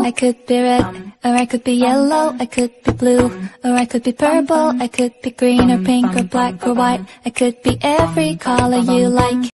I could be red, or I could be yellow, I could be blue, or I could be purple, I could be green or pink or black or white. I could be every color you like.